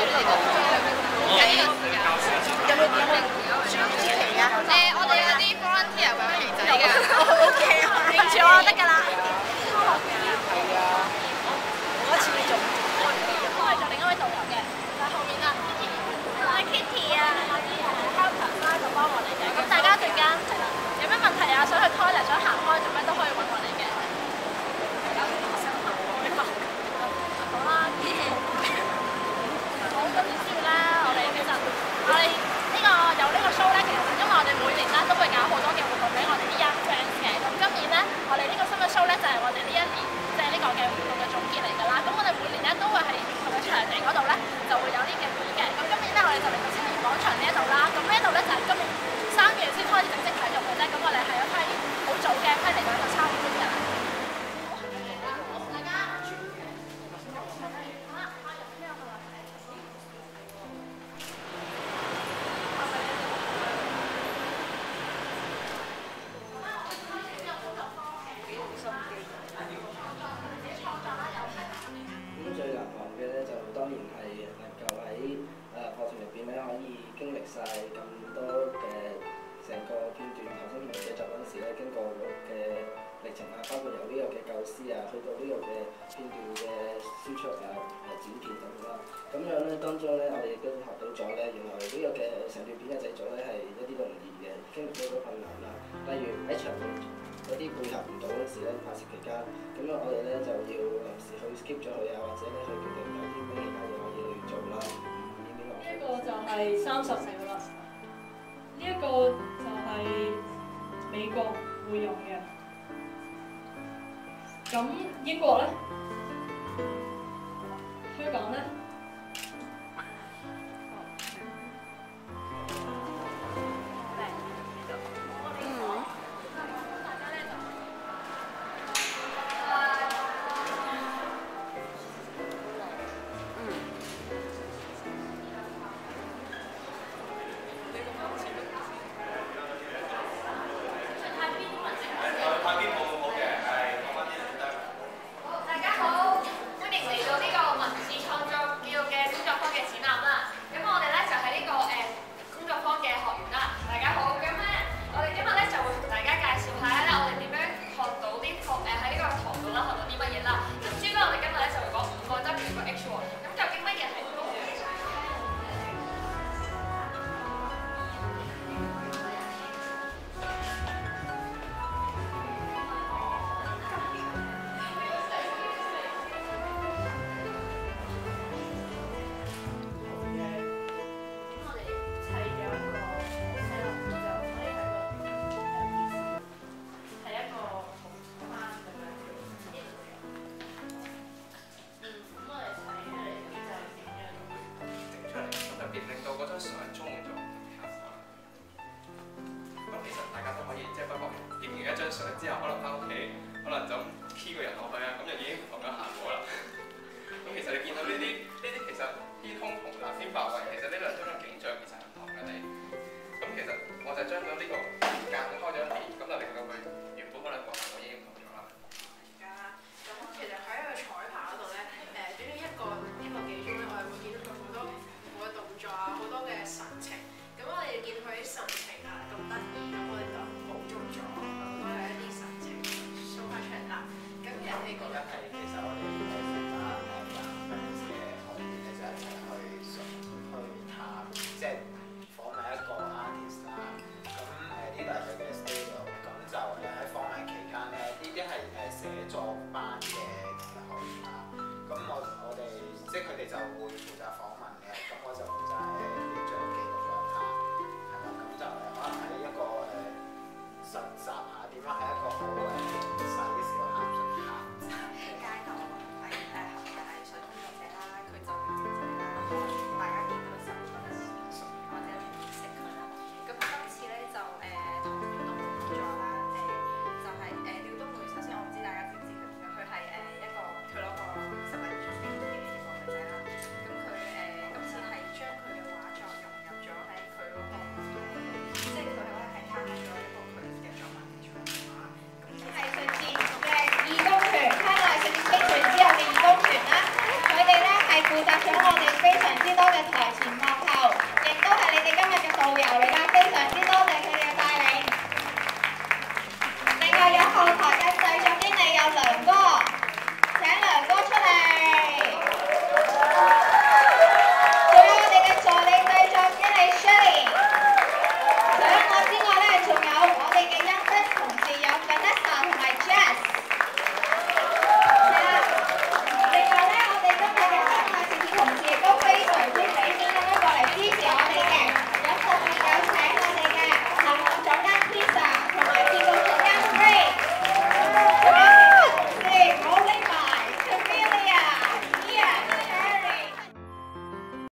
我哋有啲 volunteer 有旗仔㗎。 OK 啊，認住我就得㗎啦。我一次做，我係做另一位導遊嘅，但係後面啊 Kitty， 我係 Kitty 啊，helper 啦就幫我哋嘅。咁大家陣間係啦，有咩問題啊？想去 toilet 想行開做咩都可以揾我哋嘅。好啦，好咁先啦，我哋其實我哋呢個有呢個 show 咧，其實因為我哋每年咧都會搞好多嘅活動俾我哋啲 young friends 嘅。咁今年咧，我哋呢個新嘅 show 咧就係我哋呢一年即係呢個嘅活動嘅總結嚟㗎啦。咁我哋每年咧都會喺唔同嘅場地嗰度咧就會有呢嘅會嘅。咁今年咧我哋就嚟到青年廣場呢一度啦。咁呢一度咧就係今年3月先開始正式啟用嘅啫。咁我哋係有批好早嘅批嚟到一個參觀嘅。 晒咁多嘅成個片段，頭先同你製作嗰陣時咧，經過嘅歷程啊，包括由呢個嘅構思啊，去到呢個嘅片段嘅輸出啊、剪片等等啦。咁樣咧，當中咧，我哋亦都學到咗咧，原來呢個嘅成段片嘅製作咧係一啲都唔易嘅，經歷咗好多困難啦。例如喺場面嗰啲配合唔到嗰時咧，拍攝期間，咁樣我哋咧就要臨時去 skip 咗佢啊，或者咧去決定有啲咩其他嘢可以去做啦。 呢一個就係34個啦，呢一個就係美國會用嘅，咁英國咧，香港咧。 上之後，可能翻屋企，可能就 key 個人落去啊，咁就已經唔同咗效果啦。咁其實你見到呢啲其實天空同藍天白雲，其實呢兩種嘅景象其實係唔同嘅你。咁其實我就將咗呢個間開咗一年，咁就令到佢原本嗰兩個效果已經唔同咗啦。 而家咁其實喺佢彩排嗰度咧，短短一個幾鐘咧，我係會見到佢好多唔同嘅動作啊，好多嘅神情。咁我哋見佢啲神情啊咁得意，咁我哋就捕捉咗。我係一啲神情 show 翻出嚟啦。咁人哋覺得係其實我